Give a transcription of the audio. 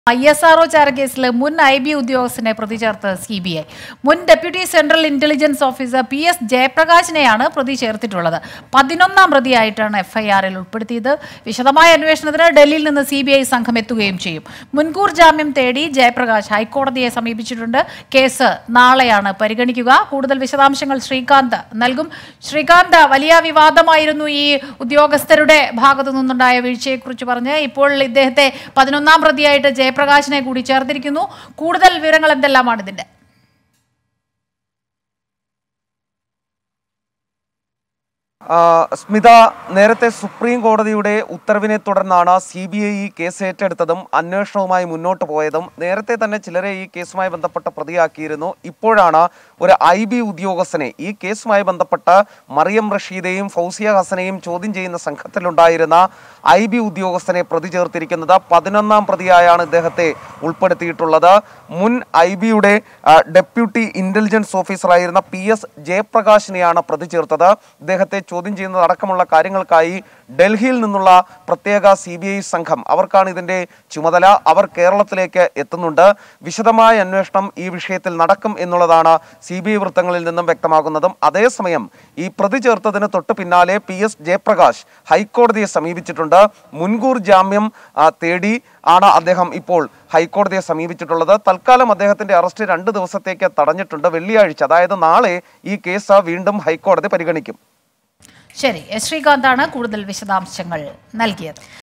ISRO ചാരക്കേസിലെ മുൻ IB ഉദ്യോഗസ്ഥനെ പ്രതി ചേർത്ത് CBI. മുൻ deputy central intelligence officer PS ജയപ്രകാശിനെയാണ് പ്രതി ചേർത്തിട്ടുള്ളത്. 11ാം പ്രതിയായിട്ടാണ് FIRൽ ഉൾപ്പെടുത്തിയത്. വിശദമായ അന്വേഷണത്തിന് ഡൽഹിയിൽ നിന്ന് CBI സംഘം എത്തുകയും ചെയ്യും. മുൻകൂർ ജാമ്യം തേടി ജയപ്രകാശ് ഹൈക്കോടതിയെ സമീപിച്ചിട്ടുണ്ട്. കേസ് നാളെയാണ് പരിഗണിക്കുക. കൂടുതൽ വിശദാംശങ്ങൾ ശ്രീകാന്ത് നൽകും. ശ്രീകാന്ത്, വലിയ വിവാദമായിരുന്നു ഈ ഉദ്യോഗസ്ഥരുടെ ഭാഗത്തു നിന്നുണ്ടായ വീഴ്ചയെക്കുറിച്ച് പറഞ്ഞ്. ഇപ്പോൾ ഇദ്ദേഹത്തെ 11ാം പ്രതിയായിട്ട് ജയപ്രകാശിനെ കൂടി ചേർത്തിരിക്കുന്നു. കൂടുതൽ വിവരങ്ങൾ എന്തെല്ലാമാണ് ഇതിന്റെ? സ്മിത, നേരത്തെ സുപ്രീം കോടതിയുടെ ഉത്തരവിനെ തുടർന്നാണ് CBI ഈ കേസ് ഏറ്റെടുത്തതും അന്വേഷണവുമായി മുന്നോട്ട് പോയതും. നേരത്തെ തന്നെ ചിലരെ ഈ കേസുമായി ബന്ധപ്പെട്ട് പ്രതിയാക്കിയിരുന്നു. ഇപ്പോഴാണ് ഒരു IB ഉദ്യോഗസ്ഥനെ ഈ കേസുമായി ബന്ധപ്പെട്ട് മറിയം റഷീദയെയും ഫൗസിയ ഹസനെയും ചോദ്യം ചെയ്യുന്ന സംഘത്തിലുണ്ടായിരുന്ന IB ഉദ്യോഗസ്ഥനെ പ്രതി ചേർത്തിരിക്കുന്നത്. 11ാം പ്രതിയായാണ് ഇദ്ദേഹത്തെ ഉൾപ്പെടുത്തിയിട്ടുള്ളത്. മുൻ IBയുടെ ഡെപ്യൂട്ടി ഇന്റലിജൻസ് ഓഫീസറായിരുന്ന PS ജയപ്രകാശിനെയാണ് പ്രതി ചേർത്തത്. ഇദ്ദേഹത്തെ ചോദ്യം ചെയ്യുന്നത് അടക്കമുള്ള കാര്യങ്ങൾക്കായി ഡൽഹിയിൽ നിന്നുള്ള പ്രത്യേക CBI സംഘം, അവർക്കാണ് ഇതിന്റെ ചുമതല. അവർ കേരളത്തിലേക്ക് എത്തുന്നുണ്ട്. വിശദമായ അന്വേഷണം ഈ വിഷയത്തിൽ നടക്കും എന്നുള്ളതാണ് CBI വൃത്തങ്ങളിൽ നിന്നും വ്യക്തമാകുന്നതും. അതേസമയം ഈ പ്രതി ചേർത്തതിന് തൊട്ട് പിന്നാലെ PS ജയപ്രകാശ് ഹൈക്കോടതിയെ സമീപിച്ചിട്ടുണ്ട്. മുൻകൂർ ജാമ്യം തേടി ആണ് അദ്ദേഹം ഇപ്പോൾ ഹൈക്കോടതിയെ സമീപിച്ചിട്ടുള്ളത്. തൽക്കാലം അദ്ദേഹത്തിന്റെ അറസ്റ്റ് 2 ദിവസത്തേക്ക് തടഞ്ഞിട്ടുണ്ട്. വെള്ളിയാഴ്ച, അതായത് നാളെ, ഈ കേസ് വീണ്ടും ഹൈക്കോടതി പരിഗണിക്കും. ശരി, ശ്രീകാന്താണ് കൂടുതൽ വിശദാംശങ്ങൾ നൽകിയത്.